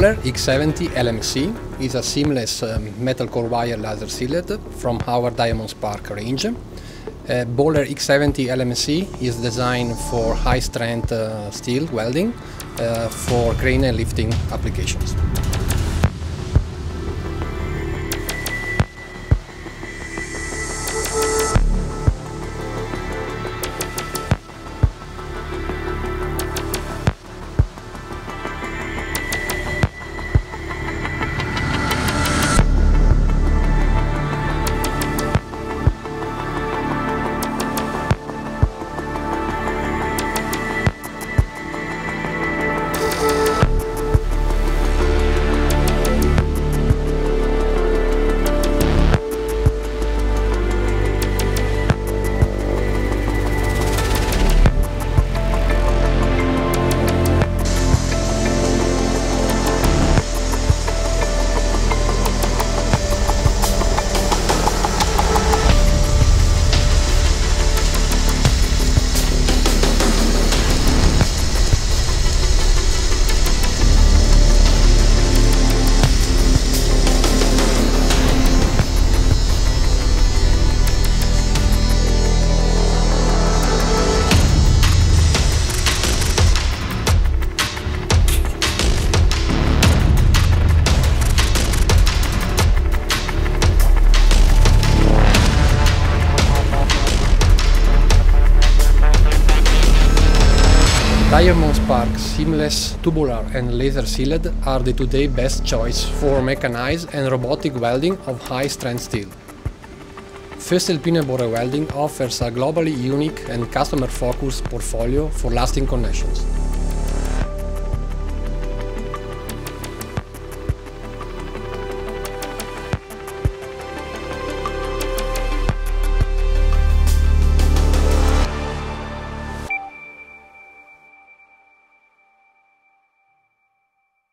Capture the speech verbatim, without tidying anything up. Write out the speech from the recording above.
Böhler X seventy L M C is a seamless um, metal core wire laser sealed from our Diamondspark range. Uh, Böhler X seventy L M C is designed for high strength uh, steel welding uh, for crane and lifting applications. Diamondspark seamless, tubular and laser sealed are the today best choice for mechanized and robotic welding of high strength steel. Voestalpine Böhler Welding offers a globally unique and customer focused portfolio for lasting connections.